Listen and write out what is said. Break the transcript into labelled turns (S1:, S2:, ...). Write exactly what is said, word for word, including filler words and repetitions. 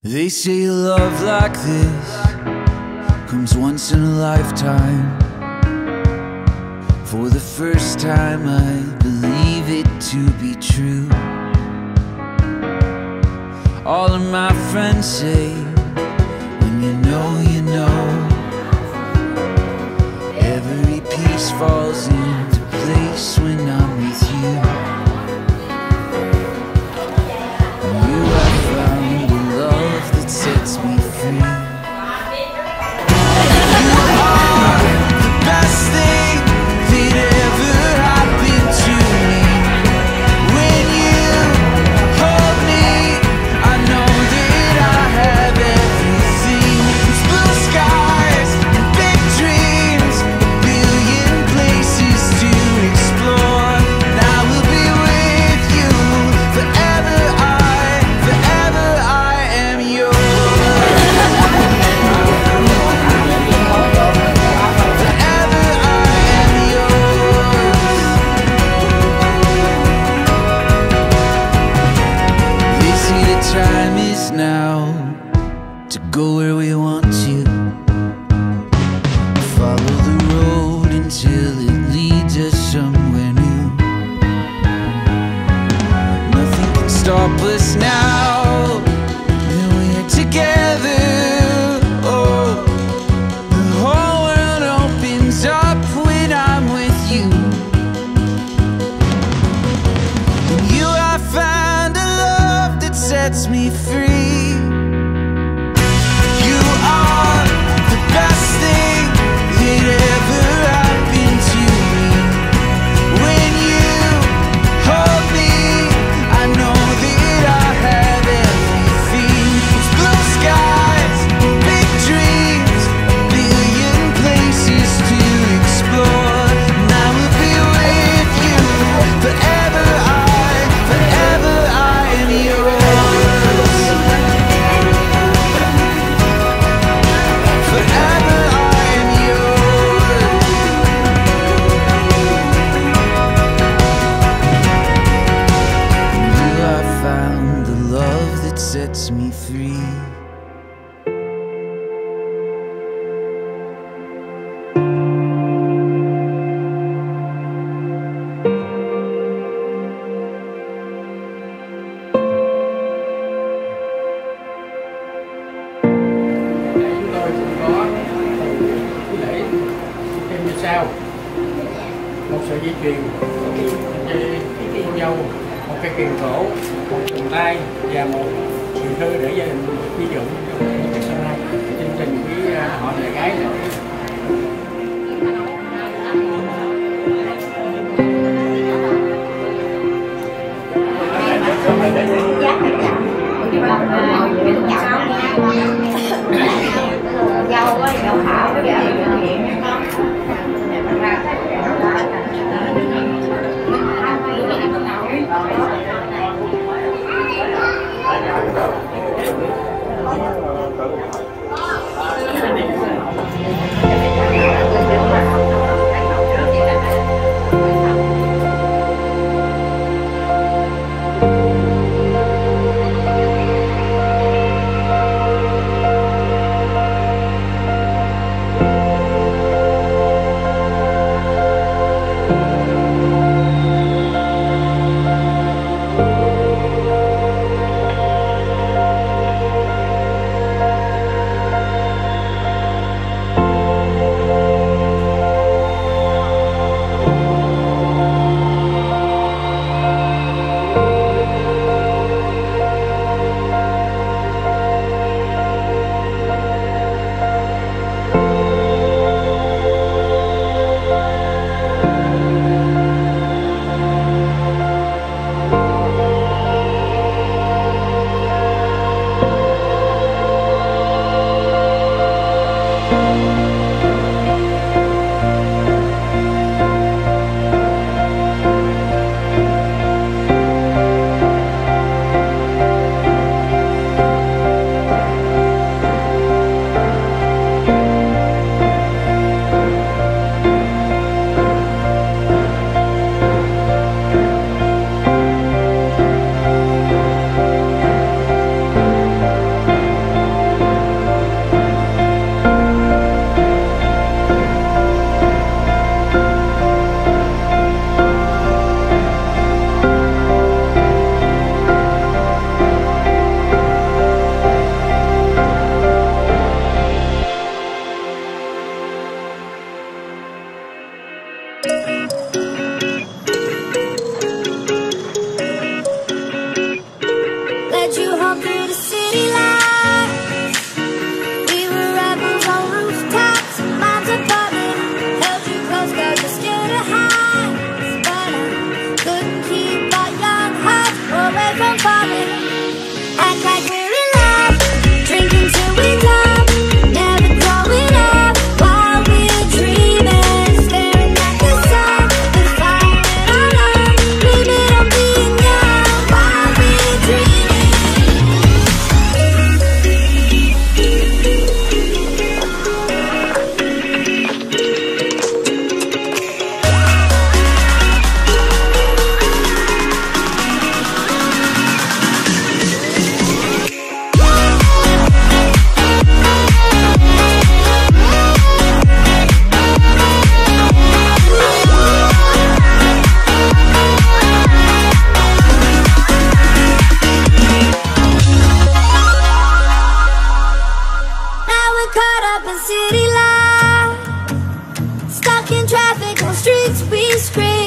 S1: They say a love like this comes once in a lifetime. For the first time I believe it to be true. All of my friends say, when you know, you know. Every piece falls into place when I'm with you. And you have found a love that sets me free. You are the best thing that ever happened to me. When you hold me, I know that I have everything. It's blue skies and big dreams, a billion places to explore. And I will be with you forever. I, forever I am yours. Forever I am yours. They say the time is now to go where we want to. Follow the road until it leads us somewhere new. Nothing can stop us now, and we're together. Oh, the whole world opens up when I'm with you. And you have found a love that sets me free. You are the best thing that ever happened to me. When you hold me, I know that I have everything. It's blue skies, big dreams, a billion places to explore. And I will be with you forever. I, forever I am yours. Forever I am yours. You have found the love that sets me free.
S2: Chúng tôi cũng có cái lễ thêm như sau: một sợi dây chuyền, một dây cô dâu, một cây kiềng cổ, một vòng tay và một bì thư để gia đình sử dụng trong cái sau này chương trình với họ nhà gái này.
S3: Dâu á, dâu thảo với vợ thực hiện con.
S2: Hãy subscribe cho kênh Ghiền Mì Gõ để không bỏ lỡ những video hấp dẫn.
S4: streets we scream.